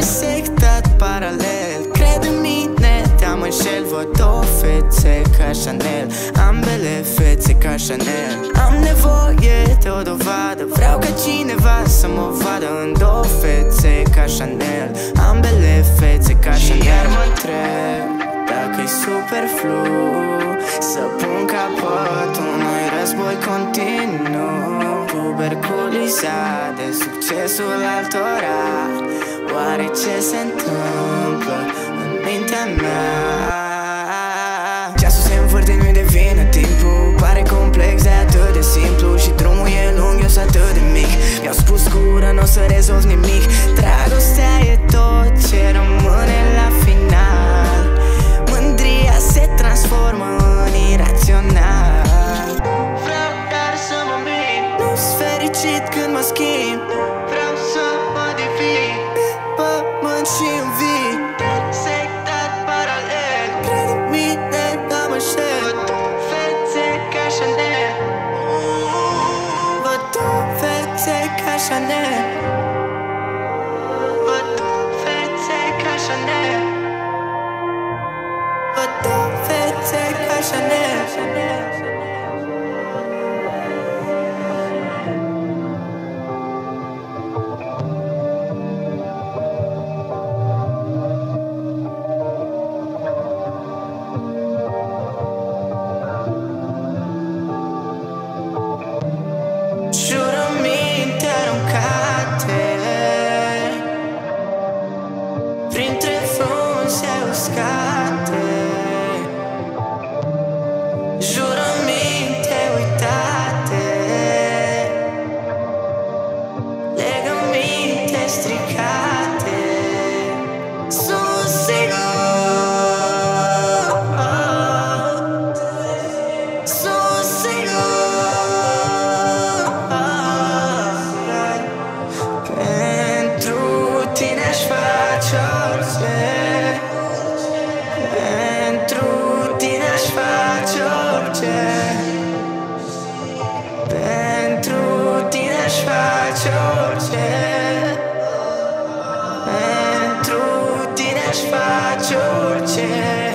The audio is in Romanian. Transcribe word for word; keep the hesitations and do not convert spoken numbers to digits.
sectat paralel. Cred în mine, te-am înșel. Văd două fețe ca Chanel, ambele fețe ca Chanel. Am nevoie de o dovadă, vreau ca cineva să mă vadă în două fețe ca Chanel, ambele fețe ca Chanel. Și iar mă întreb dacă-i superflu să pun capăt unui război continuu, tuberculizat de succesul altora. Oare ce se întâmplă în mintea mea? Ceasul se învârte, nu-i de vină timpul. Pare complex, de atât de simplu. Și drumul e lung, eu sunt atât de mic. Mi-au spus cu ură, n-o să rezolv nimic. Dragostea e tot ce rămâne la final. Mândria se transformă în irațional. Vreau doar să mă mint, nu-s fericit când mă schimb. Vreau să mă divin pe pământ și în vii. Sectat paralel, cred în mine, am înșel. Văd două fețe ca Chanel, văd două fețe ca Chanel, văd două fețe ca Chanel, văd două fețe ca Chanel. Jurăminte aruncate printre frunze uscate, jurăminte uitate, legăminte stricate. Sunt sigur, sunt sigur, pentru tine aș face orice, pentru tine aș face orice, pentru tine aș face orice, pentru tine aș face orice.